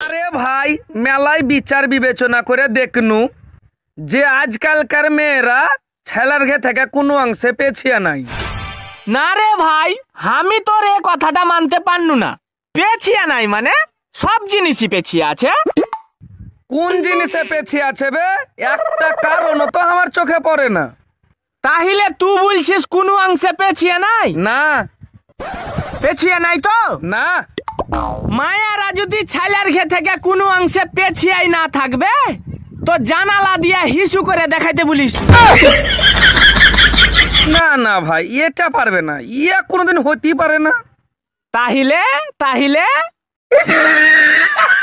আরে ভাই মেলায় বিচার বিবেচনা করে দেখনু যে আজকালকার মেয়েরা ছেলের ঘে থেকে কোনো অংশে পেছিয়ে নাই। না রে ভাই, আমি তোর এ কথাটা মানতে পারনু না। পেছিয়ে নাই মানে সব জিনিসই পেছিয়ে আছে। কোন জিনিসে পেছিয়ে আছে বে? একটা কারণও তো আমার চোখে পড়ে না। তাহলে তুই বলছিস কোনো অংশে পেছিয়ে নাই? না পেছিয়ে নাই তো না, মায়েরা যদি ছেলের ঘে থেকে কোনো অংশে পেছিয়ে না থাকবে তো জানালা দিয়ে হিসু করে দেখাইতে বলিস। না না ভাই, এটা পারবে না, ইয়া কোনোদিন হতেই পারে না। তাহলে